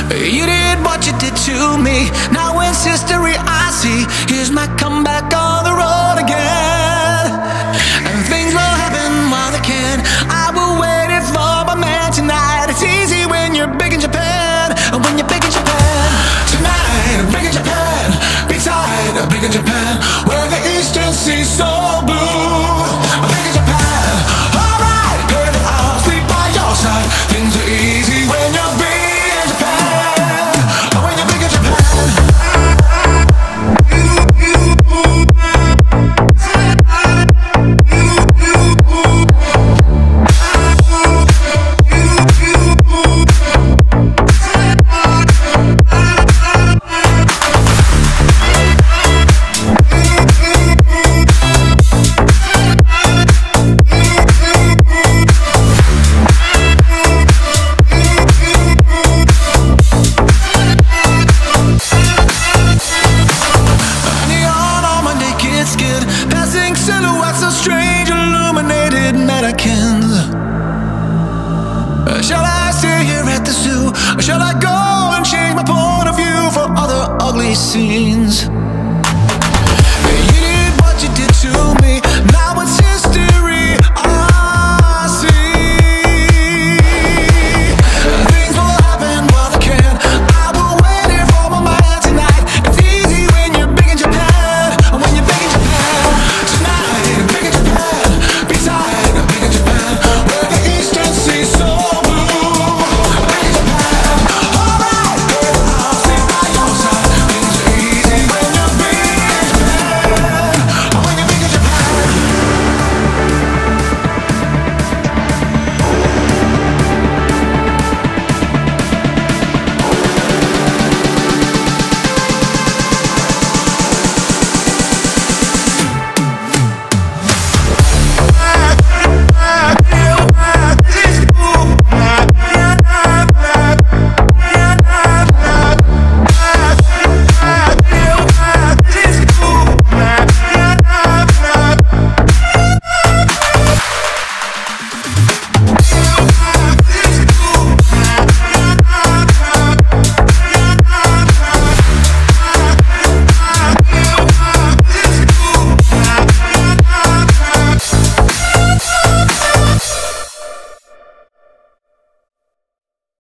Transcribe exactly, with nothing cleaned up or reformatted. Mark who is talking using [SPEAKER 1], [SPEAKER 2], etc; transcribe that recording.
[SPEAKER 1] You did what you did to me. Now it's history I see. Here's my comeback on the road again. And things will happen while they can. I will wait it for my man tonight. It's easy when you're big in Japan. When you're big in Japan. Tonight, big in Japan. Big side, big in Japan. Where the Eastern Sea's so blue. Big in Japan. Alright, girl, I'll sleep by your side. Things are easy when you're big. Shall I stay here at the zoo? Or shall I go and change my point of view for other ugly scenes?